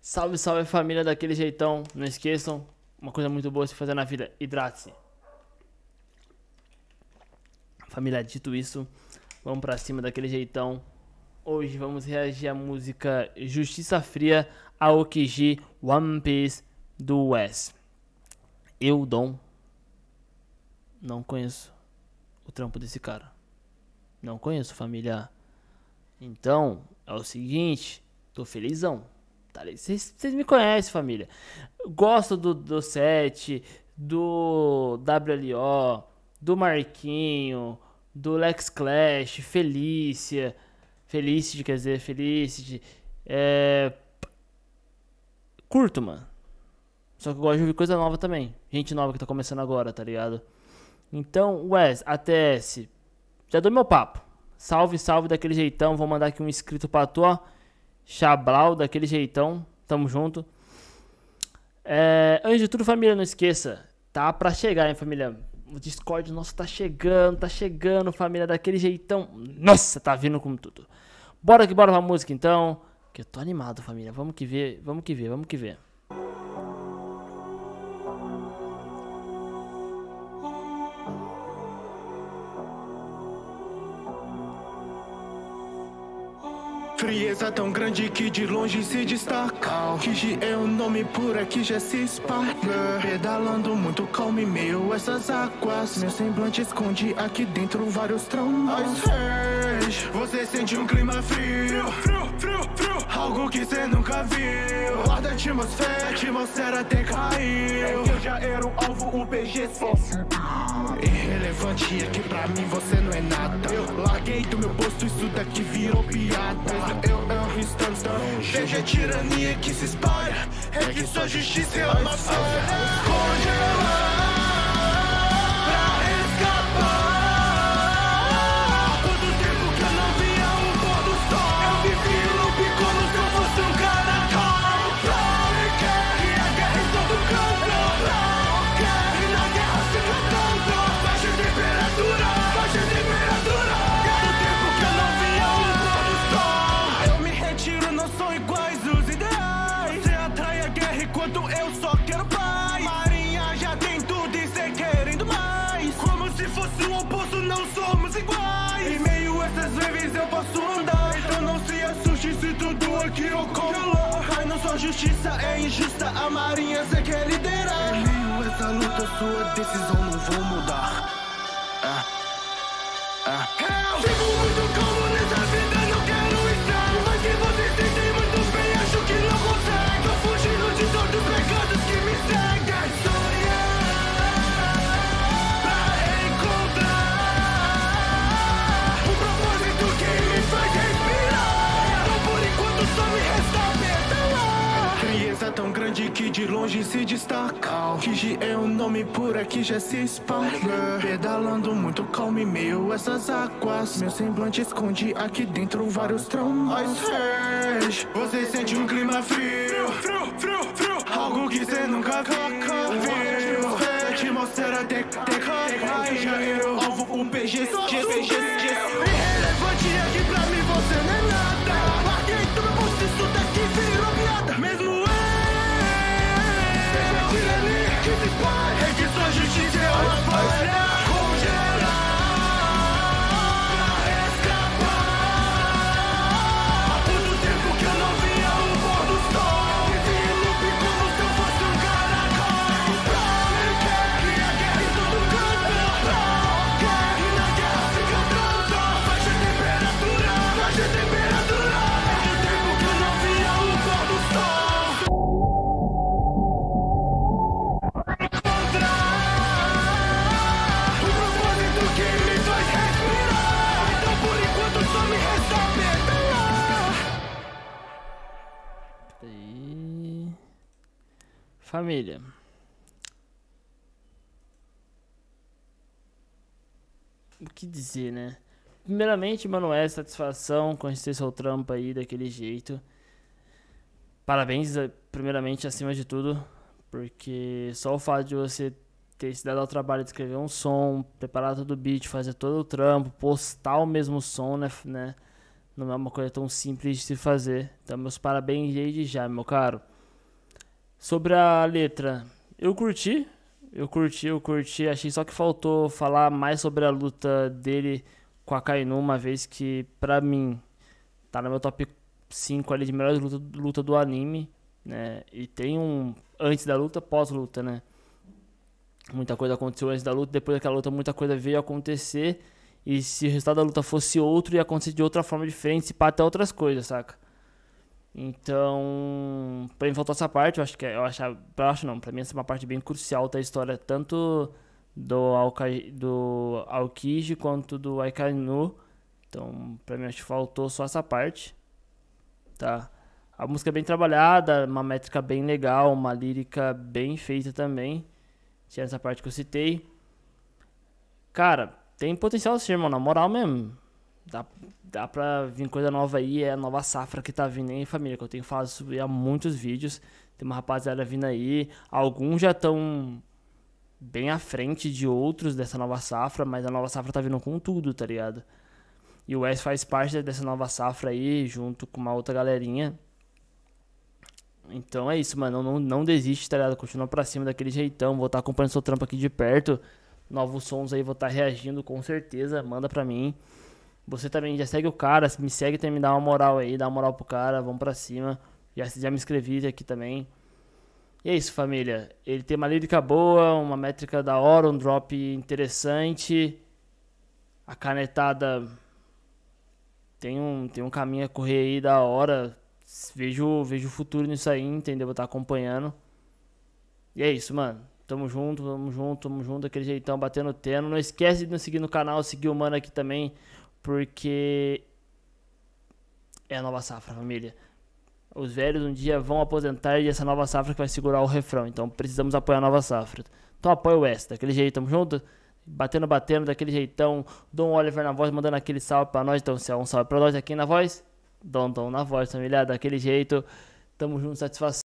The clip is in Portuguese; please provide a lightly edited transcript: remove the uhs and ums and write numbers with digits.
Salve, salve família daquele jeitão. Não esqueçam, uma coisa muito boa se fazer na vida, hidrate-se. Família, dito isso, vamos pra cima daquele jeitão. Hoje vamos reagir à música Justiça Fria, Aokiji, One Piece, do Wes. Eu, Dom, não conheço o trampo desse cara. Não conheço, família. Então, é o seguinte, tô felizão. Vocês me conhecem, família. Gosto do Sete, do WLO, do Marquinho, do Lex Clash, Felicity, quer dizer, Felicity. Curto, mano. Só que eu gosto de ouvir coisa nova também. Gente nova que tá começando agora, tá ligado? Então, Wes, ATS, já dou meu papo. Salve, salve daquele jeitão. Vou mandar aqui um inscrito pra tu, ó. Chablau, daquele jeitão. Tamo junto. Antes de tudo, família, não esqueça. Tá pra chegar, hein, família. O Discord nosso tá chegando, família, daquele jeitão. Nossa, tá vindo com tudo. Bora que bora pra música, então. Que eu tô animado, família. Vamos que ver. Frieza tão grande que de longe se destaca. Kiji é um nome por aqui já se espalha. Pedalando muito calmo em meio a essas águas. Meu semblante esconde aqui dentro vários traumas. Você sente um clima frio, algo que cê nunca viu. Ar da atmosfera, a atmosfera até caiu. Eu já era um alvo, o PG só subiu. Irrelevante é que pra mim você não é nada. Eu larguei do meu posto, isso daqui virou piada. Eu estando longe. Veja a tirania que se espalha. É que sua justiça é uma falha. Congelar pra escapar. Há quanto tempo que eu não via um pôr do sol. Eu vivi em loop como se eu fosse um caracol. E a guerra em todo canto. E na guerra se cantando. Baixa temperatura, baixa temperatura. Quanto tempo que eu não via um pôr do sol. Eu me retiro, não são iguais os ideais. Você atrai a guerra enquanto eu só quero paz. Marinha já tem tudo e cê querendo mais. Como se fosse o oposto, não somos iguais. Em meio a essas leves eu posso andar. Então não se assuste se tudo aqui ocorre. Mas não sua justiça é injusta, a marinha cê quer liderar. Em meio a essa luta, sua decisão não vou mudar. Eu fico muito calmo nessa vida, não quero estar. Mas que vocês sentem muito bem, acho que não consegue. Tô fugindo de todos os pecados que me seguem. Sonhar pra encontrar um propósito que me faz respirar. Então por enquanto só me resta pedalar. Frieza tão grande que de longe se destaca. Kiji é um nome por aqui já se espalha. Pedalando muito calmo em meio a essas águas. Meu semblante esconde aqui dentro vários traumas. Você sente um clima frio, algo que cê nunca viu. A atmosfera até cai. Já era o alvo, o PG. Irrelevante é que pra mim você não é nada. Larguei tudo por isso daqui virou piada. Mesmo que se espalha, é que sua justiça é uma falha. Congelar pra escapar. Há quanto tempo que eu não via um pôr do sol. Vivi em loop como se eu fosse um caracol. E a guerra em todo canto. E na guerra se cantando. Baixa temperatura, baixa temperatura. Há quanto tempo que eu não via um pôr do sol. Aí. Família. O que dizer, né? Primeiramente, mano, satisfação conhecer seu trampo aí daquele jeito. Parabéns, primeiramente, acima de tudo. Porque só o fato de você ter se dado ao trabalho de escrever um som, preparar todo o beat, fazer todo o trampo, postar o mesmo som, né? Não é uma coisa tão simples de se fazer. Então, meus parabéns desde já, meu caro. Sobre a letra, eu curti, eu curti. Achei só que faltou falar mais sobre a luta dele com a Kainu, uma vez que, pra mim, tá no meu top 5 ali de melhores luta do anime, né? E tem um antes da luta, pós-luta, né? Muita coisa aconteceu antes da luta, depois daquela luta muita coisa veio a acontecer. E se o resultado da luta fosse outro, ia acontecer de outra forma diferente, se pá até outras coisas, saca? Então, pra mim faltou essa parte, eu acho que eu acho não, pra mim essa é uma parte bem crucial da história, tanto do Aokiji quanto do Akainu. Então, pra mim acho que faltou só essa parte, tá? A música é bem trabalhada, uma métrica bem legal, uma lírica bem feita também. Tinha essa parte que eu citei. Cara, tem potencial sim, irmão, na moral mesmo. Dá pra vir coisa nova aí, é a nova safra que tá vindo aí, família, que eu tenho falado sobre há muitos vídeos. Tem uma rapaziada vindo aí, alguns já estão bem à frente de outros dessa nova safra, mas a nova safra tá vindo com tudo, tá ligado? E o Wes faz parte dessa nova safra aí, junto com uma outra galerinha. Então é isso, mano, não desiste, tá ligado? Continua pra cima daquele jeitão, vou estar acompanhando seu trampo aqui de perto. Novos sons aí, vou estar reagindo com certeza, manda pra mim. Você também já segue o cara, me segue também, me dá uma moral aí, dá uma moral pro cara, vamos pra cima. Já me inscrevi aqui também. E é isso, família. Ele tem uma lírica boa, uma métrica da hora, um drop interessante. A canetada tem um caminho a correr aí da hora. Vejo futuro nisso aí, entendeu? Vou estar acompanhando. E é isso, mano. Tamo junto, tamo junto, tamo junto, daquele jeitão, batendo teno. Não esquece de nos seguir no canal, seguir o mano aqui também, porque é a nova safra, família. Os velhos um dia vão aposentar e essa nova safra que vai segurar o refrão. Então precisamos apoiar a nova safra. Então apoia o S, daquele jeito, tamo junto. Batendo, daquele jeitão. Dom Oliver na voz, mandando aquele salve pra nós. Então, se é um salve pra nós aqui na voz, Dom na voz, família, daquele jeito. Tamo junto, satisfação.